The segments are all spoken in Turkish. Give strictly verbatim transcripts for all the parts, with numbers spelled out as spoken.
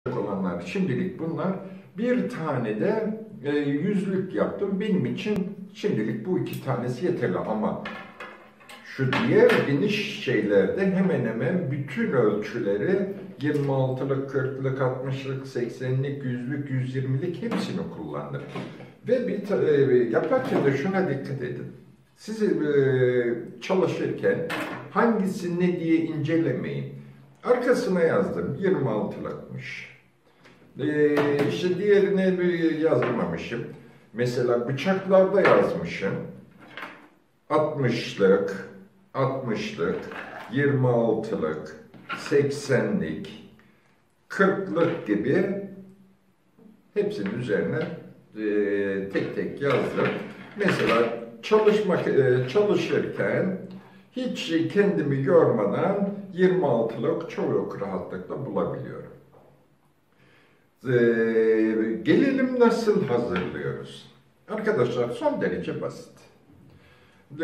olanlar şimdilik bunlar. Bir tane de e, yüzlük yaptım. Benim için şimdilik bu iki tanesi yeterli ama şu diğer geniş şeylerde hemen hemen bütün ölçüleri yirmi altılık, kırklık, altmışlık, seksenlik, yüzlük, yüz yirmilik hepsini kullandım. Ve bir e, yaparken de şuna dikkat edin. Siz e, çalışırken hangisi ne diye incelemeyin. Arkasına yazdım yirmi altılıkmış. Ee, işte diğerine yazmamışım. Mesela bıçaklarda yazmışım. altmışlık, altmışlık, yirmi altılık, seksenlik, kırklık gibi hepsinin üzerine e, tek tek yazdım. Mesela çalışmak e, çalışırken hiç kendimi yormadan yirmi altılık çok rahatlıkla bulabiliyorum. Ee, gelelim nasıl hazırlıyoruz? Arkadaşlar son derece basit. Ee,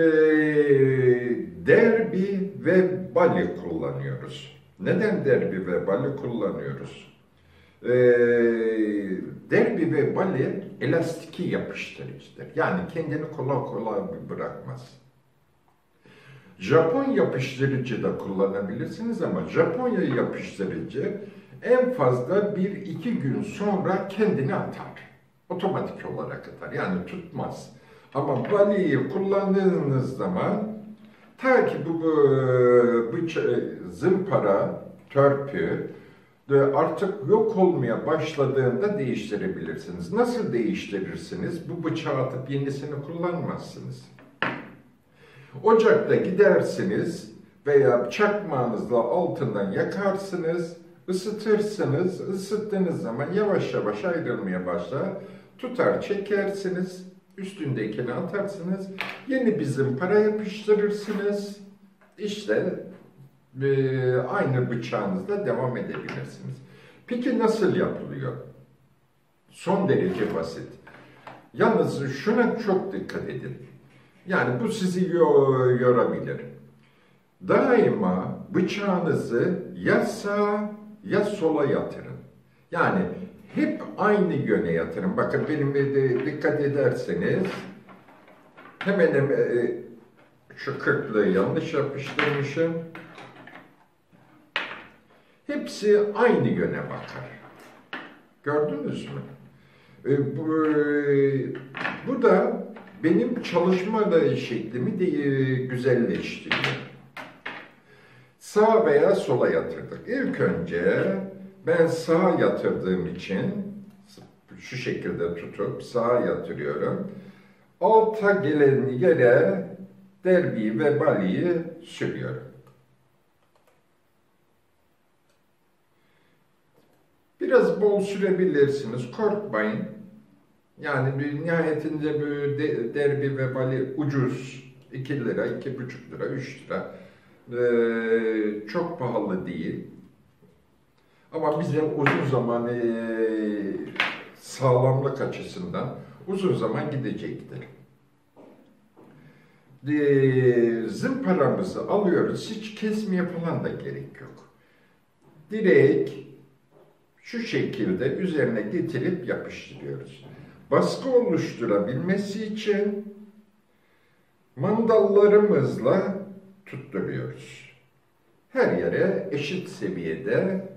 derbi ve bali kullanıyoruz. Neden derbi ve bali kullanıyoruz? Ee, derbi ve bali elastiki yapıştırıcıdır. Yani kendini kolay kolay bırakmaz. Japon yapıştırıcı da kullanabilirsiniz ama Japonya yapıştırıcı en fazla bir iki gün sonra kendini atar. Otomatik olarak atar. Yani tutmaz. Ama baliyi kullandığınız zaman ta ki bu, bu, bu zımpara, törpü artık yok olmaya başladığında değiştirebilirsiniz. Nasıl değiştirirsiniz? Bu bıçağı atıp yenisini kullanmazsınız. Ocakta gidersiniz veya çakmağınızla altından yakarsınız, ısıtırsınız. Isıttığınız zaman yavaş yavaş ayrılmaya başlar. Tutar çekersiniz, üstündekini atarsınız, yeni bir zımpara yapıştırırsınız. İşte e, aynı bıçağınızla devam edebilirsiniz. Peki nasıl yapılıyor? Son derece basit. Yalnız şuna çok dikkat edin. Yani bu sizi yorabilir. Daima bıçağınızı ya sağa ya sola yatırın. Yani hep aynı yöne yatırın. Bakın benim de dikkat ederseniz hemen hemen şu kırklığı yanlış yapıştırmışım. Hepsi aynı yöne bakar. Gördünüz mü? Bu, bu da benim çalışma şeklimi de güzelleştiriyor. Sağ veya sola yatırdık. İlk önce ben sağa yatırdığım için şu şekilde tutup sağa yatırıyorum. Alta gelen yere derbiyi ve baliyi sürüyorum. Biraz bol sürebilirsiniz, korkmayın. Yani bir nihayetinde bu derbi ve bali ucuz. iki lira, iki buçuk lira, üç lira. Ee, çok pahalı değil. Ama bize uzun zaman e, sağlamlık açısından uzun zaman gidecektir. E, zımparamızı alıyoruz. Hiç kesmeye falan da gerek yok. Direkt şu şekilde üzerine getirip yapıştırıyoruz. Baskı oluşturabilmesi için mandallarımızla tutturuyoruz. Her yere eşit seviyede